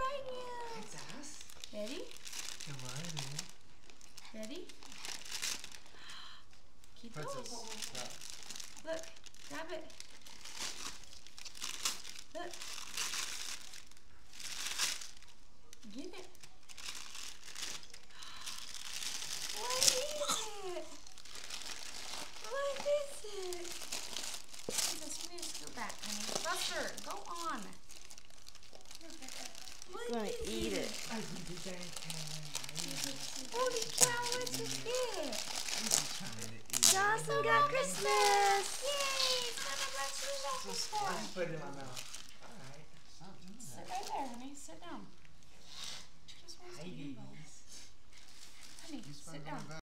right now. It's us. Ready? Come on, man. Ready? Keep going. Stop. Look, grab it. Look. Get it. What is it? What is it? Jesus, we need to go back, honey. Buster, go on. He's gonna eat it. Holy cow, what's it? Dawson got Christmas! Yay! Let's Put it in my mouth. Alright. sit right there, honey. Sit down. She just wants to eat. Honey, sit down.